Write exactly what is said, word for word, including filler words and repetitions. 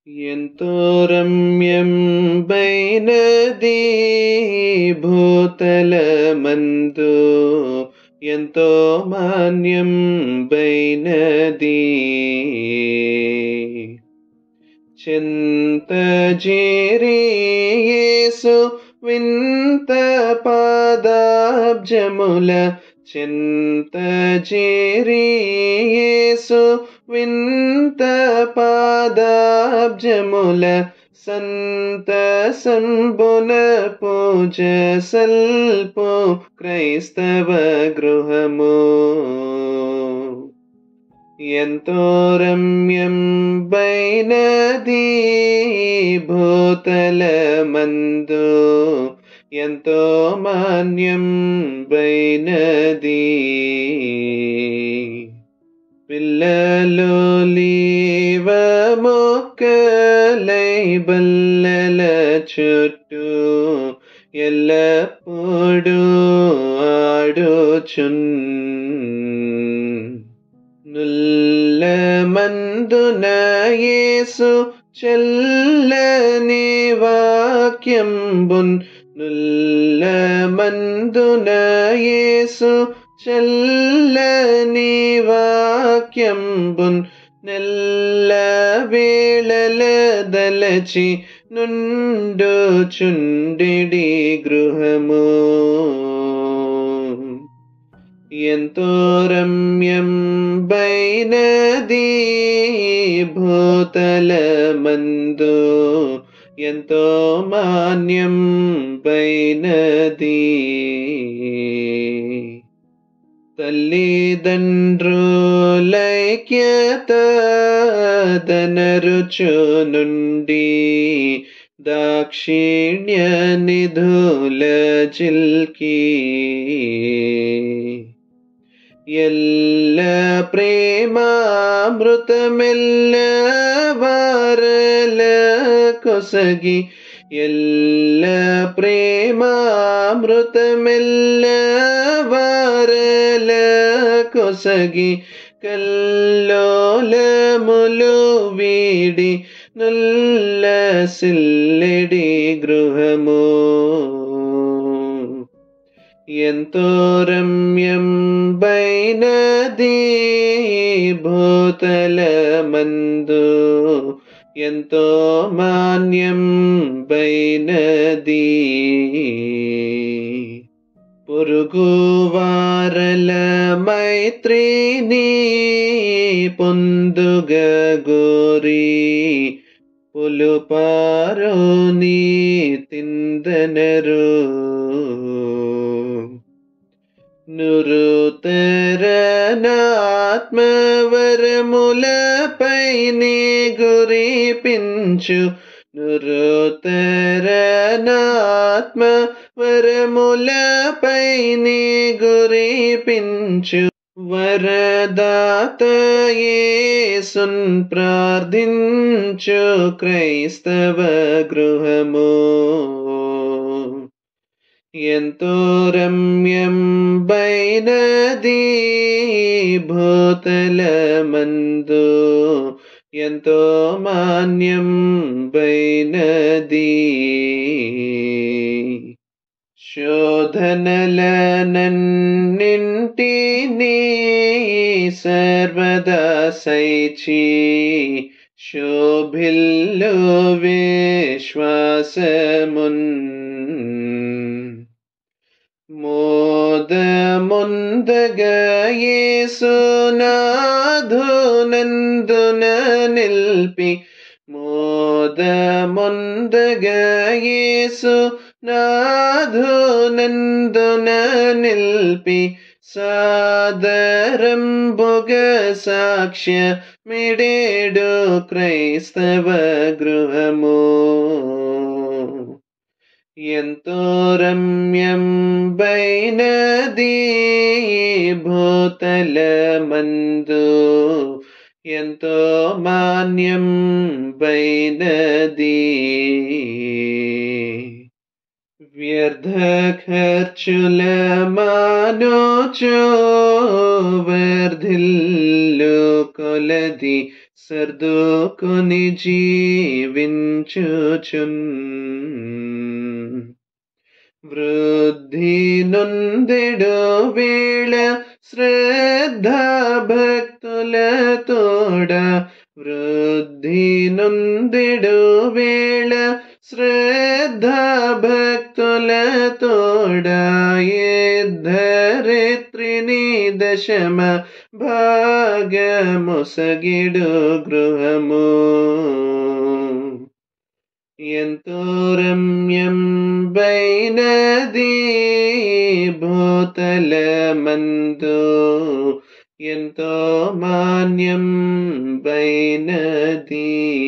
ఎంతో రమ్యం బైనది భూతలమందు, ఎంతో మాన్యం బైనది చెంత చేరి యేసు వింత పాదాబ్జముల, చెంత చేరి యేసు వింత పాదాబ్జముల, సంత సంబున పూజ సల్పు క్రైస్తవ గృహము. ఎంతో రమ్యం బైనది భూతలమందు, ఎంతో మాన్యం బైనది పిల్లలు లీవ మొక్కలై బల్లెల చుట్టూ ఎల్లప్పుడూ ఆడుచున్, నుల్లమందున యేసు చల్లని వాక్యంబున్, నుల్లమందున యేసు చల్లని వాక్యంబున్, నెల్ల వేళల దలచి నుండుచుండెడి గృహము. ఎంతో రమ్యం బైనది భూతలమందు, ఎంతో మాన్యం బైనది తల్లిదండ్రులైక్యత దనరుచు నుండి, దాక్షిణ్య నిధుల జిల్కి ఎల్ల ప్రేమామృతమెల్ల వారల కొసగి, ఎల్ల ప్రేమామృతమెల్ల వారల కొసగి, కల్లోలములు వీడి నుల్ల సిల్లెడి గృహము. ఎంతో రమ్యం బైనది భూతలమందు, ఎంతో మాన్యం బైనది పొరుగు వారల మైత్రిని పొందుగ గోరి, పులుపారుని తిందనరు నురుతరనాత్మవరములపైని గురిపించు, నురుతరనాత్మవరములపైని గురిపించు వరదాత యేసున్ ప్రార్థించు క్రైస్తవ గృహము. ఎంతో రమ్యం బైనది భూతలమందు, ఎంతో మాన్యం బైనది శోధనలనన్నింటినీ సర్వదా సైచి, శోభిల్లు విశ్వాసమున్ మోదముందగ యేసునాథునందున నిల్పి, మోదముందగ యేసునాథునందున నిల్పి, సాదరంబుగ సాక్ష్య మిడేడు క్రైస్తవ గృహము. ఎంతో రమ్యం బైనది భూతలమందు, ఎంతో మాన్యం బైనది వ్యర్థ ఖర్చుల మానుచు వర్ధిల్లు కొలది సర్దుకొని జీవించుచున్ వృద్ధి నొందెడు వేళ శ్రద్ధ భక్తుల తోడ వృద్ధి నొందెడు వేళ శ్రద్ధ భక్తుల తోడ ధరిత్రిని దశమ భాగమొసగిడు గృహము ఎంతో రమ్యం బైనది భూతల మందు ఎంతో మాన్యం బైనది